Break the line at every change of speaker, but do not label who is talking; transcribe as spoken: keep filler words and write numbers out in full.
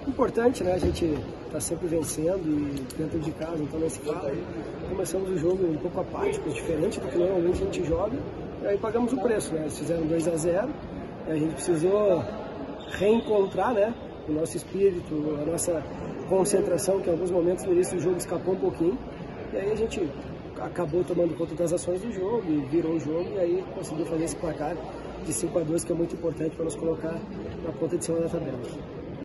Importante, né? A gente está sempre vencendo e dentro de casa, então nesse caso começamos o jogo um pouco apático, diferente do que normalmente a gente joga, e aí pagamos o preço, né? Eles fizeram dois a zero, a gente precisou reencontrar, né, o nosso espírito, a nossa concentração, que em alguns momentos no início do jogo escapou um pouquinho, e aí a gente acabou tomando conta das ações do jogo e virou o jogo, e aí conseguiu fazer esse placar de cinco a dois, que é muito importante para nos colocar na ponta de cima da tabela.